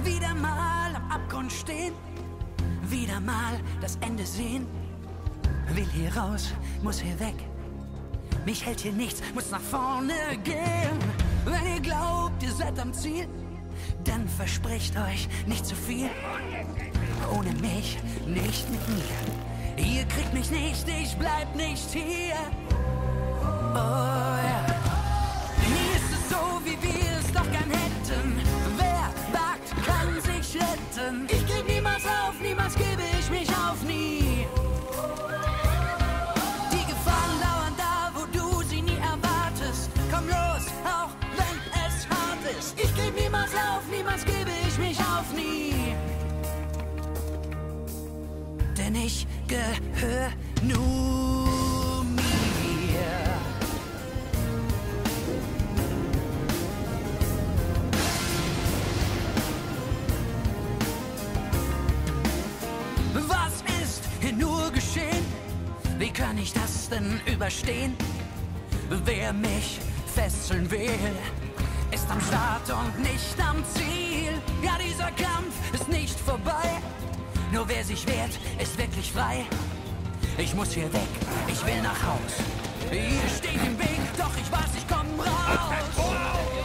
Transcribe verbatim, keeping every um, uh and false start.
Wieder mal am Abgrund stehen, wieder mal das Ende sehen. Will hier raus, muss hier weg. Mich hält hier nichts, muss nach vorne gehen. Wenn ihr glaubt, ihr seid am Ziel, dann versprecht euch nicht zu viel. Ohne mich, nicht mit mir. Ihr kriegt mich nicht, ich bleib nicht hier. Oh ja. Nie ist es so, wie wir es doch gern hätten. Wer wagt, kann sich retten. Ich geb niemals auf, niemals gebe ich mich auf, nie. Die Gefahren lauern da, wo du sie nie erwartest. Komm los, auch wenn es hart ist. Ich geb niemals auf, niemals gebe ich mich auf, nie. Denn ich gehör nur mir. Was ist hier nur geschehen? Wie kann ich das denn überstehen? Wer mich fesseln will, ist am Start und nicht am Ziel. Ja, dieser Kampf ist nicht vorbei. Nur wer sich wehrt, ist wirklich frei. Ich muss hier weg, ich will nach Haus. Ihr steht im Weg, doch ich weiß, ich komm raus.